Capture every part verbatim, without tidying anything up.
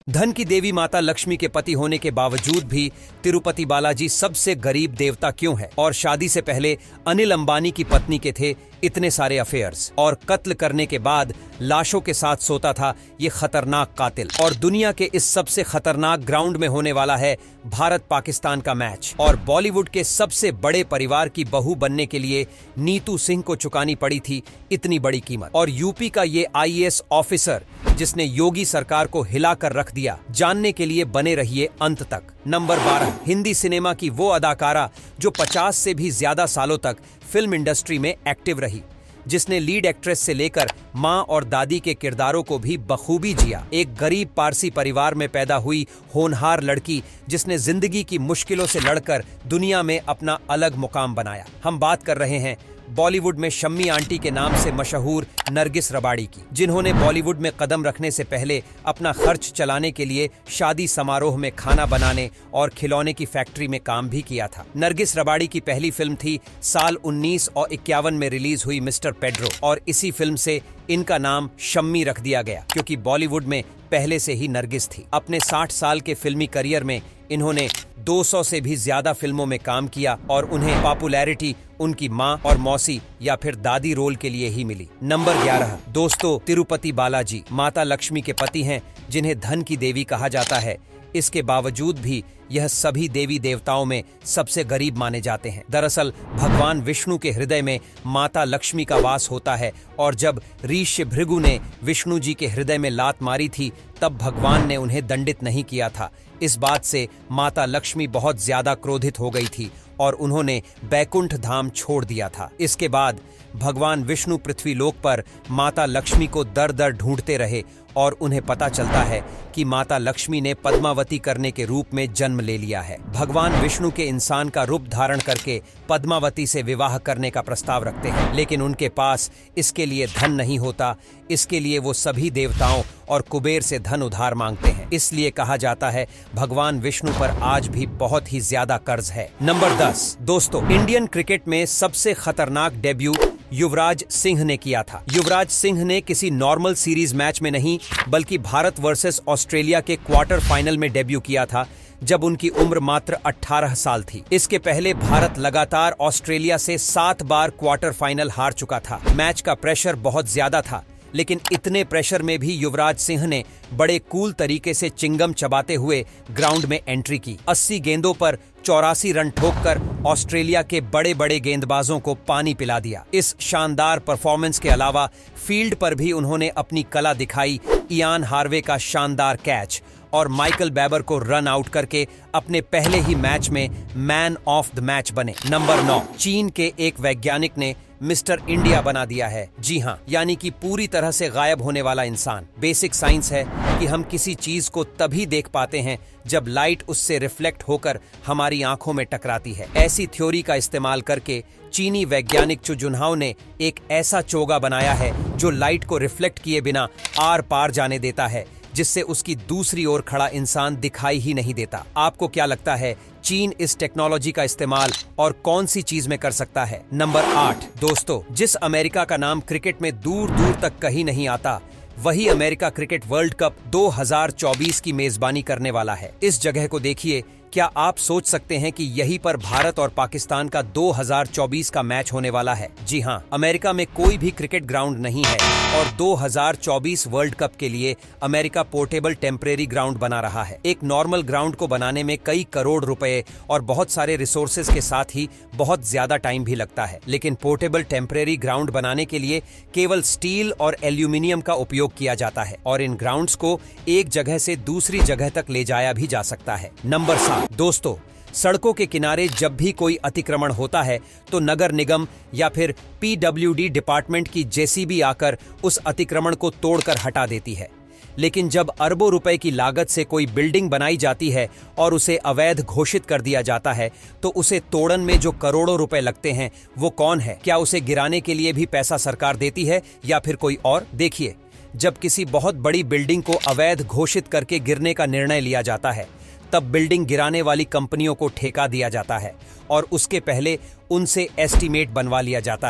धन की देवी माता लक्ष्मी के पति होने के बावजूद भी तिरुपति बालाजी सबसे गरीब देवता क्यों है? और शादी से पहले अनिल अंबानी की पत्नी के थे इतने सारे अफेयर्स, और कत्ल करने के बाद लाशों के साथ सोता था ये खतरनाक कातिल। और दुनिया के इस सबसे खतरनाक ग्राउंड में होने वाला है भारत पाकिस्तान का मैच, और बॉलीवुड के सबसे बड़े परिवार की बहू बनने के लिए नीतू सिंह को चुकानी पड़ी थी इतनी बड़ी कीमत। और यूपी का ये आई ए एस ऑफिसर जिसने योगी सरकार को हिलाकर रख दिया, जानने के लिए बने रहिए अंत तक। नंबर बारह, हिंदी सिनेमा की वो अदाकारा जो पचास से भी ज्यादा सालों तक फिल्म इंडस्ट्री में एक्टिव रही, जिसने लीड एक्ट्रेस से लेकर माँ और दादी के किरदारों को भी बखूबी जिया। एक गरीब पारसी परिवार में पैदा हुई होनहार लड़की जिसने जिंदगी की मुश्किलों से लड़कर दुनिया में अपना अलग मुकाम बनाया। हम बात कर रहे हैं बॉलीवुड में शम्मी आंटी के नाम से मशहूर नरगिस रबाड़ी की, जिन्होंने बॉलीवुड में कदम रखने से पहले अपना खर्च चलाने के लिए शादी समारोह में खाना बनाने और खिलौने की फैक्ट्री में काम भी किया था। नरगिस रबाड़ी की पहली फिल्म थी साल उन्नीस सौ इक्यावन में रिलीज हुई मिस्टर पेड्रो, और इसी फिल्म से इनका नाम शम्मी रख दिया गया क्योंकि बॉलीवुड में पहले से ही नरगिस थी। अपने साठ साल के फिल्मी करियर में इन्होंने दो सौ से भी ज्यादा फिल्मों में काम किया, और उन्हें पॉपुलैरिटी उनकी माँ और मौसी या फिर दादी रोल के लिए ही मिली। नंबर ग्यारह, दोस्तों, तिरुपति बालाजी माता लक्ष्मी के पति हैं, जिन्हें धन की देवी कहा जाता है। इसके बावजूद भी यह सभी देवी देवताओं में सबसे गरीब माने जाते हैं। दरअसल भगवान विष्णु के हृदय में माता लक्ष्मी का वास होता है, और जब ऋषि भृगु ने विष्णु जी के हृदय में लात मारी थी तब भगवान ने उन्हें दंडित नहीं किया था। इस बात से माता लक्ष्मी बहुत ज्यादा क्रोधित हो गई थी और उन्होंने बैकुंठ धाम छोड़ दिया था। इसके बाद भगवान विष्णु पृथ्वी लोक पर माता लक्ष्मी को दर दर ढूंढते रहे, और उन्हें पता चलता है कि माता लक्ष्मी ने पद्मावती करने के रूप में जन्म ले लिया है। भगवान विष्णु के इंसान का रूप धारण करके पद्मावती से विवाह करने का प्रस्ताव रखते हैं, लेकिन उनके पास इसके लिए धन नहीं होता। इसके लिए वो सभी देवताओं और कुबेर से धन उधार मांगते हैं। इसलिए कहा जाता है भगवान विष्णु पर आज भी बहुत ही ज्यादा कर्ज है। नंबर दस, दोस्तों, इंडियन क्रिकेट में सबसे खतरनाक डेब्यू युवराज सिंह ने किया था। युवराज सिंह ने किसी नॉर्मल सीरीज मैच में नहीं, बल्कि भारत वर्सेस ऑस्ट्रेलिया के क्वार्टर फाइनल में डेब्यू किया था, जब उनकी उम्र मात्र अठारह साल थी। इसके पहले भारत लगातार ऑस्ट्रेलिया से सात बार क्वार्टर फाइनल हार चुका था। मैच का प्रेशर बहुत ज्यादा था, लेकिन इतने प्रेशर में भी युवराज सिंह ने बड़े कूल तरीके से चिंगम चबाते हुए ग्राउंड में एंट्री की। अस्सी गेंदों पर चौरासी रन ठोककर ऑस्ट्रेलिया के बड़े बड़े गेंदबाजों को पानी पिला दिया। इस शानदार परफॉर्मेंस के अलावा फील्ड पर भी उन्होंने अपनी कला दिखाई। इयान हार्वे का शानदार कैच और माइकल बेबर को रन आउट करके अपने पहले ही मैच में मैन ऑफ द मैच बने। नंबर नौ, चीन के एक वैज्ञानिक ने मिस्टर इंडिया बना दिया है। जी हाँ, यानी कि पूरी तरह से गायब होने वाला इंसान। बेसिक साइंस है कि हम किसी चीज को तभी देख पाते हैं जब लाइट उससे रिफ्लेक्ट होकर हमारी आंखों में टकराती है। ऐसी थ्योरी का इस्तेमाल करके चीनी वैज्ञानिक चु जुनहाओ ने एक ऐसा चोगा बनाया है जो लाइट को रिफ्लेक्ट किए बिना आर पार जाने देता है, जिससे उसकी दूसरी ओर खड़ा इंसान दिखाई ही नहीं देता। आपको क्या लगता है चीन इस टेक्नोलॉजी का इस्तेमाल और कौन सी चीज में कर सकता है? नंबर आठ, दोस्तों, जिस अमेरिका का नाम क्रिकेट में दूर दूर तक कहीं नहीं आता, वही अमेरिका क्रिकेट वर्ल्ड कप दो हज़ार चौबीस की मेजबानी करने वाला है। इस जगह को देखिए। क्या आप सोच सकते हैं कि यहीं पर भारत और पाकिस्तान का दो हज़ार चौबीस का मैच होने वाला है? जी हाँ, अमेरिका में कोई भी क्रिकेट ग्राउंड नहीं है, और दो हज़ार चौबीस वर्ल्ड कप के लिए अमेरिका पोर्टेबल टेम्परेरी ग्राउंड बना रहा है। एक नॉर्मल ग्राउंड को बनाने में कई करोड़ रुपए और बहुत सारे रिसोर्सेज के साथ ही बहुत ज्यादा टाइम भी लगता है, लेकिन पोर्टेबल टेम्परेरी ग्राउंड बनाने के लिए केवल स्टील और एल्यूमिनियम का उपयोग किया जाता है, और इन ग्राउंड्स को एक जगह से दूसरी जगह तक ले जाया भी जा सकता है। नंबर सात, दोस्तों, सड़कों के किनारे जब भी कोई अतिक्रमण होता है तो नगर निगम या फिर पी डब्ल्यू डी डिपार्टमेंट की जे सी बी आकर उस अतिक्रमण को तोड़कर हटा देती है। लेकिन जब अरबों रुपए की लागत से कोई बिल्डिंग बनाई जाती है और उसे अवैध घोषित कर दिया जाता है, तो उसे तोड़न में जो करोड़ों रुपए लगते हैं वो कौन है? क्या उसे गिराने के लिए भी पैसा सरकार देती है या फिर कोई और? देखिए, जब किसी बहुत बड़ी बिल्डिंग को अवैध घोषित करके गिरने का निर्णय लिया जाता है, तब बिल्डिंग गिराने वाली कंपनियों को ठेका दिया जाता है और उसके पहले उनसे एस्टीमेट बनवा लिया जाता है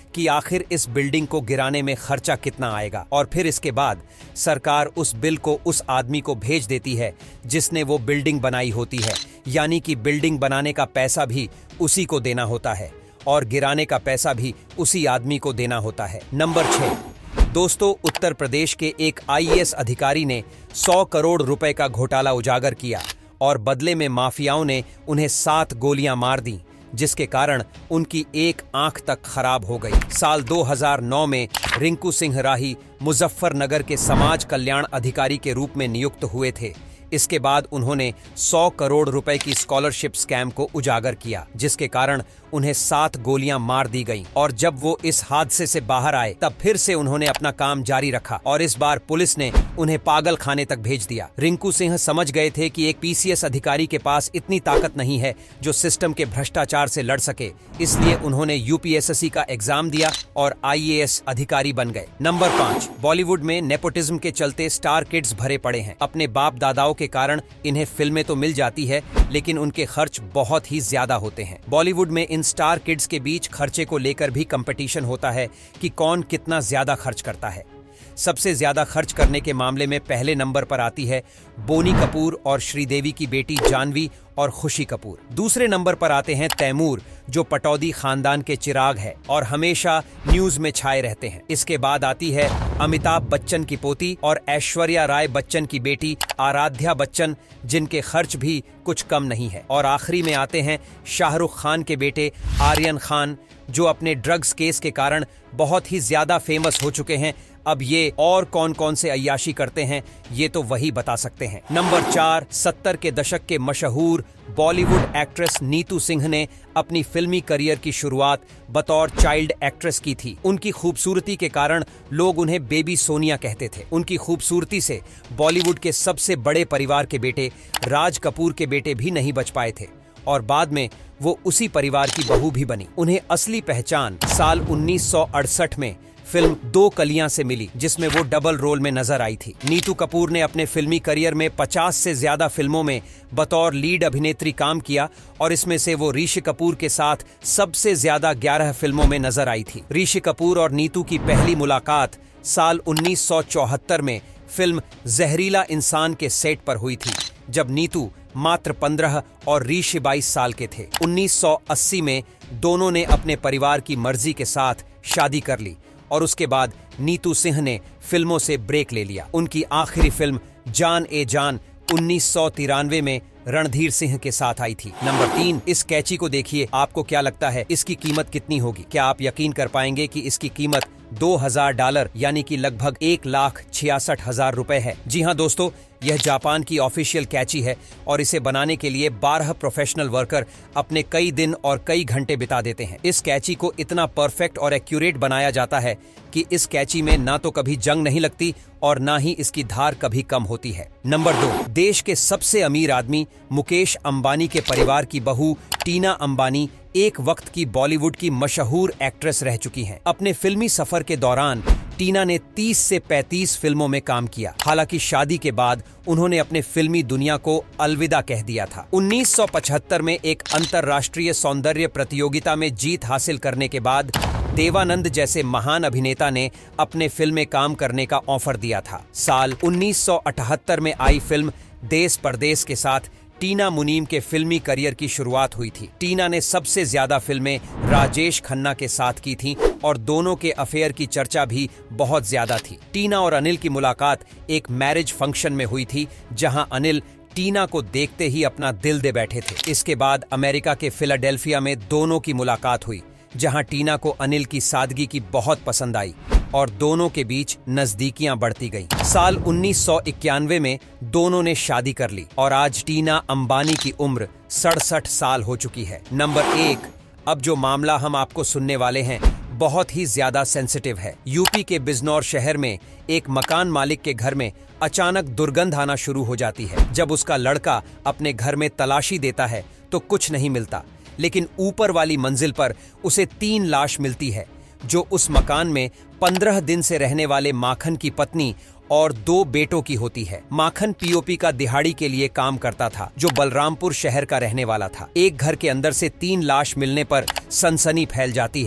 कि आखिर इस बिल्डिंग को गिराने में खर्चा कितना आएगा, और फिर इसके बाद सरकार उस बिल को उस आदमी को भेज देती है जिसने वो बिल्डिंग बनाई होती है, यानी कि बिल्डिंग बनाने का पैसा भी उसी को देना होता है और गिराने का पैसा भी उसी आदमी को देना होता है। नंबर छह, दोस्तों, उत्तर प्रदेश के एक आई ए एस अधिकारी ने सौ करोड़ रुपए का घोटाला उजागर किया और बदले में माफियाओं ने उन्हें सात गोलियां मार दी, जिसके कारण उनकी एक आंख तक खराब हो गई। साल दो हज़ार नौ में रिंकू सिंह राही मुजफ्फरनगर के समाज कल्याण अधिकारी के रूप में नियुक्त हुए थे। इसके बाद उन्होंने सौ करोड़ रुपए की स्कॉलरशिप स्कैम को उजागर किया, जिसके कारण उन्हें सात गोलियां मार दी गईं। और जब वो इस हादसे से बाहर आए तब फिर से उन्होंने अपना काम जारी रखा और इस बार पुलिस ने उन्हें पागल खाने तक भेज दिया। रिंकू सिंह समझ गए थे कि एक पी सी एस अधिकारी के पास इतनी ताकत नहीं है जो सिस्टम के भ्रष्टाचार से लड़ सके, इसलिए उन्होंने U P S S C का एग्जाम दिया और आई ए एस अधिकारी बन गए। नंबर पाँच, बॉलीवुड में नेपोटिज्म के चलते स्टार किड्स भरे पड़े हैं। अपने बाप दादाओं के कारण इन्हें फिल्में तो मिल जाती है, लेकिन उनके खर्च बहुत ही ज्यादा होते हैं। बॉलीवुड में इन स्टार किड्स के बीच खर्चे को लेकर भी कंपटीशन होता है कि कौन कितना ज्यादा खर्च करता है। सबसे ज्यादा खर्च करने के मामले में पहले नंबर पर आती है बोनी कपूर और श्रीदेवी की बेटी जानवी और खुशी कपूर। दूसरे नंबर पर आते हैं तैमूर, जो पटौदी खानदान के चिराग है और हमेशा न्यूज में छाए रहते हैं। इसके बाद आती है अमिताभ बच्चन की पोती और ऐश्वर्या राय बच्चन की बेटी आराध्या बच्चन, जिनके खर्च भी कुछ कम नहीं है। और आखिरी में आते हैं शाहरुख खान के बेटे आर्यन खान, जो अपने ड्रग्स केस के कारण बहुत ही ज्यादा फेमस हो चुके हैं। अब ये और कौन कौन से अय्याशी करते हैं ये तो वही बता सकते हैं। नंबर चार, सत्तर के दशक के मशहूर बॉलीवुड एक्ट्रेस नीतू सिंह ने अपनी फिल्मी करियर की शुरुआत बतौर चाइल्ड एक्ट्रेस की थी। उनकी खूबसूरती के कारण लोग उन्हें बेबी सोनिया कहते थे। उनकी खूबसूरती से बॉलीवुड के सबसे बड़े परिवार के बेटे राज कपूर के बेटे भी नहीं बच पाए थे और बाद में वो उसी परिवार की बहू भी बनी। उन्हें असली पहचान साल उन्नीस सौ अड़सठ में फिल्म दो कलियां से मिली, जिसमें वो डबल रोल में नजर आई थी। नीतू कपूर ने अपने फिल्मी करियर में पचास से ज्यादा फिल्मों में बतौर लीड अभिनेत्री काम किया और इसमें से वो ऋषि कपूर के साथ सबसे ज्यादा ग्यारह फिल्मों में नजर आई थी। ऋषि कपूर और नीतू की पहली मुलाकात साल उन्नीस सौ चौहत्तर में फिल्म जहरीला इंसान के सेट पर हुई थी, जब नीतू मात्र पंद्रह और ऋषि बाईस साल के थे। उन्नीस सौ अस्सी में दोनों ने अपने परिवार की मर्जी के साथ शादी कर ली और उसके बाद नीतू सिंह ने फिल्मों से ब्रेक ले लिया। उनकी आखिरी फिल्म जान ए जान उन्नीस सौ तिरानवे में रणधीर सिंह के साथ आई थी। नंबर तीन, इस कैची को देखिए, आपको क्या लगता है इसकी कीमत कितनी होगी? क्या आप यकीन कर पाएंगे कि इसकी कीमत दो हजार डॉलर यानी कि लगभग एक लाख छियासठ हजार रुपए है? जी हाँ दोस्तों, यह जापान की ऑफिशियल कैची है और इसे बनाने के लिए बारह प्रोफेशनल वर्कर अपने कई दिन और कई घंटे बिता देते हैं। इस कैची को इतना परफेक्ट और एक्यूरेट बनाया जाता है कि इस कैची में ना तो कभी जंग नहीं लगती और ना ही इसकी धार कभी कम होती है। नंबर दो, देश के सबसे अमीर आदमी मुकेश अंबानी के परिवार की बहू टीना अंबानी एक वक्त की बॉलीवुड की मशहूर एक्ट्रेस रह चुकी हैं। अपने फिल्मी सफर के दौरान टीना ने तीस से पैंतीस फिल्मों में काम किया। हालांकि शादी के बाद उन्होंने अपने फिल्मी दुनिया को अलविदा कह दिया था। उन्नीस सौ पचहत्तर में एक अंतर्राष्ट्रीय सौंदर्य प्रतियोगिता में जीत हासिल करने के बाद देवानंद जैसे महान अभिनेता ने अपने फिल्म में काम करने का ऑफर दिया था। साल उन्नीस सौ अठहत्तर में आई फिल्म देश परदेश के साथ टीना मुनीम के फिल्मी करियर की शुरुआत हुई थी। टीना ने सबसे ज्यादा फिल्में राजेश खन्ना के साथ की थीं और दोनों के अफेयर की चर्चा भी बहुत ज्यादा थी। टीना और अनिल की मुलाकात एक मैरिज फंक्शन में हुई थी, जहां अनिल टीना को देखते ही अपना दिल दे बैठे थे। इसके बाद अमेरिका के फिलाडेल्फिया में दोनों की मुलाकात हुई, जहां टीना को अनिल की सादगी की बहुत पसंद आई और दोनों के बीच नजदीकियां बढ़ती गईं। साल उन्नीस सौ इक्यानवे में दोनों ने शादी कर ली और आज टीना अंबानी की उम्र सड़सठ साल हो चुकी है। नंबर एक, अब जो मामला हम आपको सुनने वाले हैं बहुत ही ज्यादा सेंसिटिव है। यूपी के बिजनौर शहर में एक मकान मालिक के घर में अचानक दुर्गंध आना शुरू हो जाती है। जब उसका लड़का अपने घर में तलाशी देता है तो कुछ नहीं मिलता, लेकिन ऊपर वाली मंजिल पर उसे तीन लाश मिलती है, जो उस मकान में पंद्रह दिन से रहने वाले माखन की पत्नी और दो बेटों की होती है। माखन पी ओ पी का दिहाड़ी के लिए काम करता था, जो बलरामपुर शहर का रहने वाला था। एक घर के अंदर से तीन लाश मिलने पर सनसनी फैल जाती है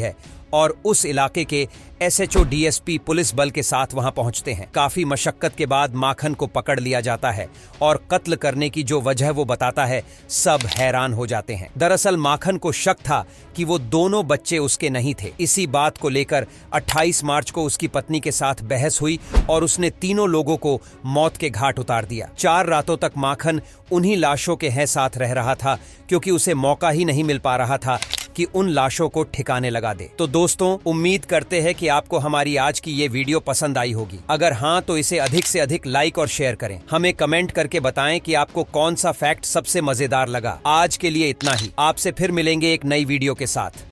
और उस इलाके के एसएचओ डीएसपी पुलिस बल के साथ वहां पहुंचते हैं। काफी मशक्कत के बाद माखन को पकड़ लिया जाता है और कत्ल करने की जो वजह वो बताता है, सब हैरान हो जाते हैं। दरअसल माखन को शक था कि वो दोनों बच्चे उसके नहीं थे। इसी बात को लेकर अट्ठाईस मार्च को उसकी पत्नी के साथ बहस हुई और उसने तीनों लोगों को मौत के घाट उतार दिया। चार रातों तक माखन उन्हीं लाशों के हैं साथ रह रहा था, क्योंकि उसे मौका ही नहीं मिल पा रहा था कि उन लाशों को ठिकाने लगा दे। तो दोस्तों, उम्मीद करते हैं कि आपको हमारी आज की ये वीडियो पसंद आई होगी। अगर हाँ, तो इसे अधिक से अधिक लाइक और शेयर करें। हमें कमेंट करके बताएं कि आपको कौन सा फैक्ट सबसे मजेदार लगा। आज के लिए इतना ही। आपसे फिर मिलेंगे एक नई वीडियो के साथ।